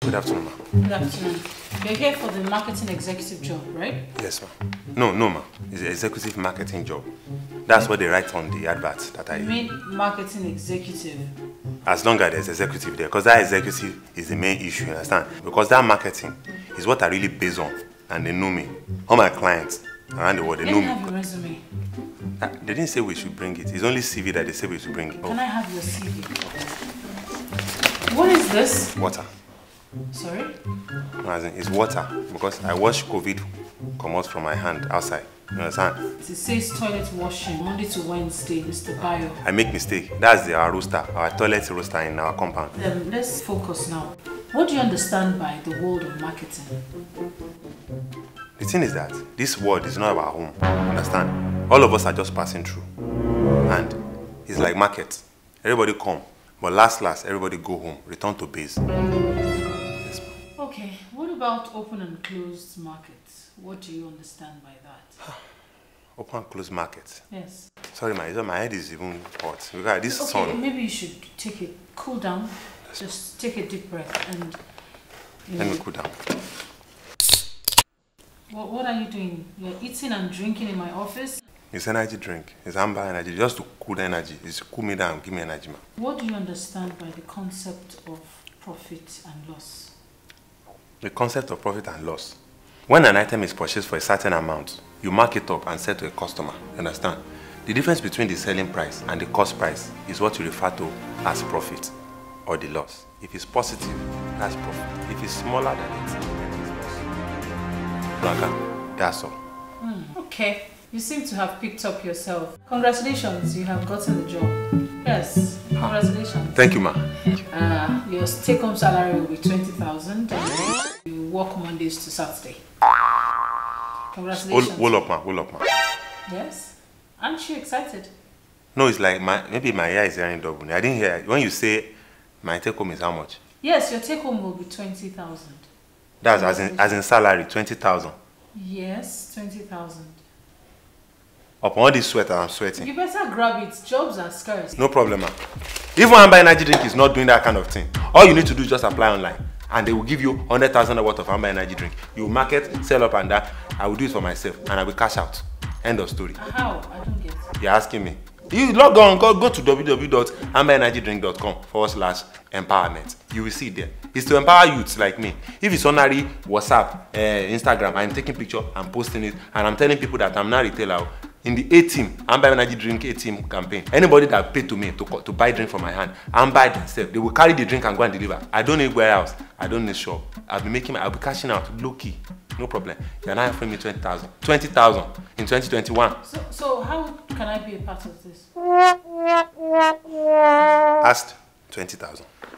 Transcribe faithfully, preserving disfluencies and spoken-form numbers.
Good afternoon, ma'am. Good afternoon. You're here for the marketing executive job, right? Yes, ma'am. No, no, ma'am. It's an executive marketing job. That's what they write on the advert that I... You mean marketing executive? As long as there's executive there, because that executive is the main issue, you understand? Because that marketing is what I really base on, and they know me. All my clients around the world, they Let know me me. have your resume. Ah, They didn't say we should bring it. It's only C V that they say we should bring it. Can I have your C V? What is this? Water. Sorry? No, as in, it's water, because I wash COVID come out from my hand outside. You understand? It says toilet washing, Monday to Wednesday, Mister Bayo. I make mistake. That's the, our rooster, our toilet rooster in our compound. Then let's focus now. What do you understand by the world of marketing? The thing is that this world is not our home. Understand? All of us are just passing through. And it's like market. Everybody come, but last last, everybody go home, return to base. Yes, ma'am. Okay, what about open and closed markets? What do you understand by that? Open and close market. Yes. Sorry, my, my head is even hot. Look at this Okay, sun. maybe you should take it, cool down. Just take a deep breath and... You Let know, me cool down. What, what are you doing? You're eating and drinking in my office? It's energy drink. It's amber energy. Just to cool the energy. It's to cool me down, give me energy, man. What do you understand by the concept of profit and loss? The concept of profit and loss. When an item is purchased for a certain amount, you mark it up and sell to a customer. You understand? The difference between the selling price and the cost price is what you refer to as profit or the loss. If it's positive, that's profit. If it's smaller than it, then it's loss. Blanca, that's all. Hmm. Okay. You seem to have picked up yourself. Congratulations, you have gotten the job. Yes, congratulations. Thank you, ma. Uh, your take-home salary will be twenty thousand. You work Mondays to Saturday. Congratulations. Hold up, ma. Hold up, ma. Yes? Aren't you excited? No, it's like my maybe my ear is hearing double. I didn't hear. When you say my take home is how much? Yes, your take-home will be twenty thousand. That's as in, as in salary, twenty thousand. Yes, twenty thousand. Upon all this sweat I'm sweating. You better grab it. Jobs are scarce. No problem, ma. Even Amber Energy Drink is not doing that kind of thing. All you need to do is just apply online. And they will give you one hundred thousand worth of Amber Energy Drink. You market, sell up and that. I will do it for myself. And I will cash out. End of story. How? I don't get it. You're asking me. You log on, go, go to w w w dot amber energy drink dot com forward slash empowerment. You will see it there. It's to empower youths like me. If it's ordinary WhatsApp, uh, Instagram, I'm taking picture, I'm posting it, and I'm telling people that I'm not a retailer. In the A-Team, Amber Energy Drink A-Team campaign, anybody that paid to me to, to buy drink from my hand, and buy it themselves, they will carry the drink and go and deliver. I don't need warehouse. I don't need shop. I'll be making, I'll be cashing out low key. No problem. You're not offering me twenty thousand. twenty thousand in twenty twenty-one. So, so how can I be a part of this? Asked twenty thousand.